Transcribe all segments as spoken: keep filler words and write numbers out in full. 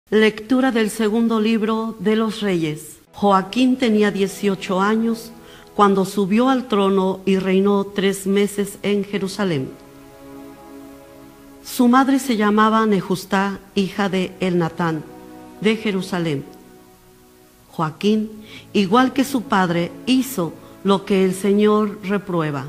Lectura del segundo libro de los Reyes. Joaquín tenía dieciocho años cuando subió al trono y reinó tres meses en Jerusalén. Su madre se llamaba Nejustá, hija de Elnatán, de Jerusalén. Joaquín, igual que su padre, hizo lo que el Señor reprueba.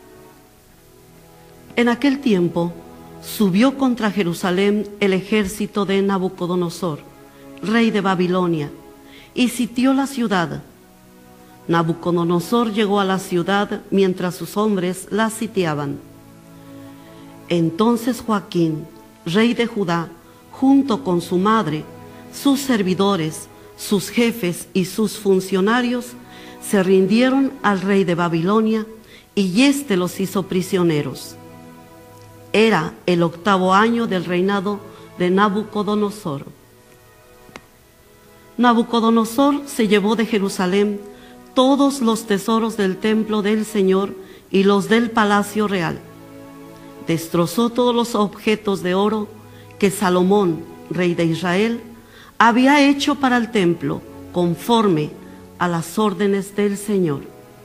En aquel tiempo subió contra Jerusalén el ejército de Nabucodonosor, rey de Babilonia, y sitió la ciudad. Nabucodonosor llegó a la ciudad mientras sus hombres la sitiaban. Entonces Joaquín, rey de Judá, junto con su madre, sus servidores, sus jefes y sus funcionarios, se rindieron al rey de Babilonia, y éste los hizo prisioneros. Era el octavo año del reinado de Nabucodonosor. Nabucodonosor se llevó de Jerusalén todos los tesoros del templo del Señor y los del palacio real. Destrozó todos los objetos de oro que Salomón, rey de Israel, había hecho para el templo, conforme a las órdenes del Señor.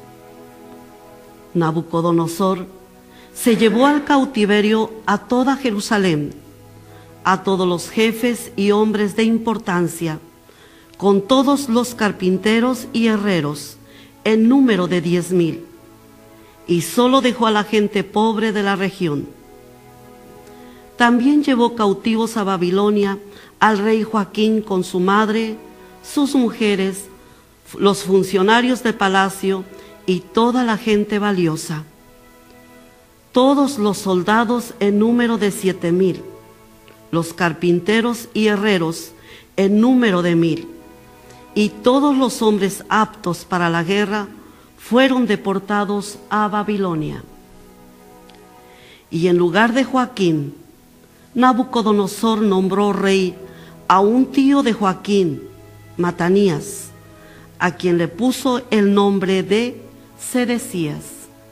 Nabucodonosor se llevó al cautiverio a toda Jerusalén, a todos los jefes y hombres de importancia, con todos los carpinteros y herreros, en número de diez mil, y solo dejó a la gente pobre de la región. También llevó cautivos a Babilonia al rey Joaquín con su madre, sus mujeres, los funcionarios de palacio y toda la gente valiosa. Todos los soldados en número de siete mil, los carpinteros y herreros en número de mil, y todos los hombres aptos para la guerra fueron deportados a Babilonia. Y en lugar de Joaquín, Nabucodonosor nombró rey a un tío de Joaquín, Matanías, a quien le puso el nombre de Sedecías.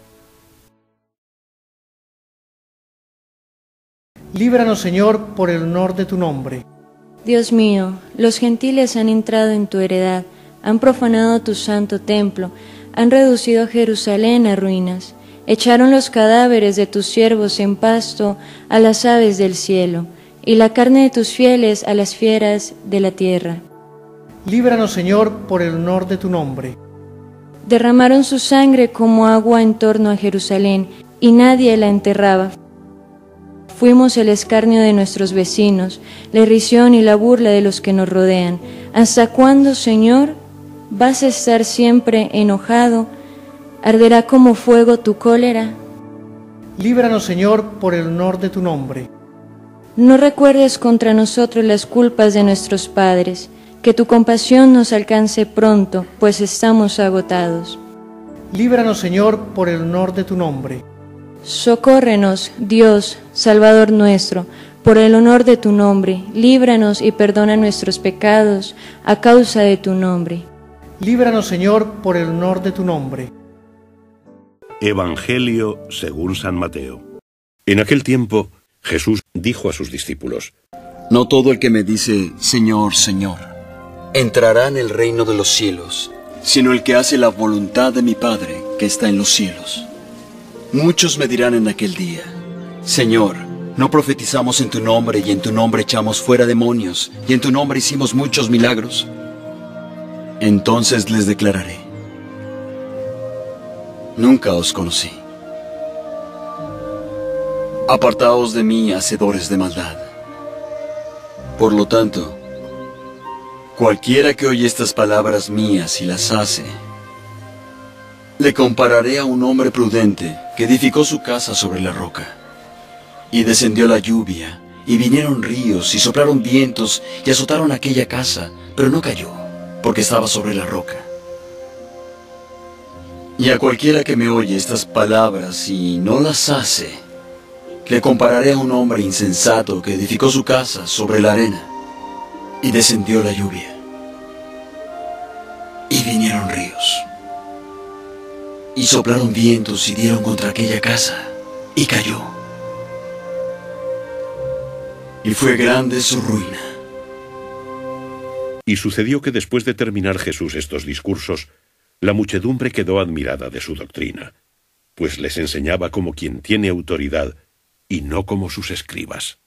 Líbranos, Señor, por el honor de tu nombre. Dios mío, los gentiles han entrado en tu heredad, han profanado tu santo templo, han reducido a Jerusalén a ruinas, echaron los cadáveres de tus siervos en pasto a las aves del cielo, y la carne de tus fieles a las fieras de la tierra. Líbranos, Señor, por el honor de tu nombre. Derramaron su sangre como agua en torno a Jerusalén, y nadie la enterraba. Fuimos el escarnio de nuestros vecinos, la irrisión y la burla de los que nos rodean. ¿Hasta cuándo, Señor, vas a estar siempre enojado? ¿Arderá como fuego tu cólera? Líbranos, Señor, por el honor de tu nombre. No recuerdes contra nosotros las culpas de nuestros padres, que tu compasión nos alcance pronto, pues estamos agotados. Líbranos, Señor, por el honor de tu nombre. Socórrenos, Dios, Salvador nuestro, por el honor de tu nombre, líbranos y perdona nuestros pecados a causa de tu nombre. Líbranos, Señor, por el honor de tu nombre. Evangelio según San Mateo. En aquel tiempo, Jesús dijo a sus discípulos: No todo el que me dice, Señor, Señor, entrará en el reino de los cielos, sino el que hace la voluntad de mi Padre que está en los cielos. Muchos me dirán en aquel día: Señor, ¿no profetizamos en tu nombre y en tu nombre echamos fuera demonios y en tu nombre hicimos muchos milagros? Entonces les declararé: Nunca os conocí. Apartaos de mí, hacedores de maldad. Por lo tanto, cualquiera que oye estas palabras mías y las hace, le compararé a un hombre prudente que edificó su casa sobre la roca. Y descendió la lluvia, y vinieron ríos, y soplaron vientos, y azotaron aquella casa, pero no cayó, porque estaba sobre la roca. Y a cualquiera que me oye estas palabras y no las hace, le compararé a un hombre insensato que edificó su casa sobre la arena. Y descendió la lluvia, y vinieron ríos, y soplaron vientos y dieron contra aquella casa, y cayó. Y fue grande su ruina. Y sucedió que después de terminar Jesús estos discursos, la muchedumbre quedó admirada de su doctrina, pues les enseñaba como quien tiene autoridad y no como sus escribas.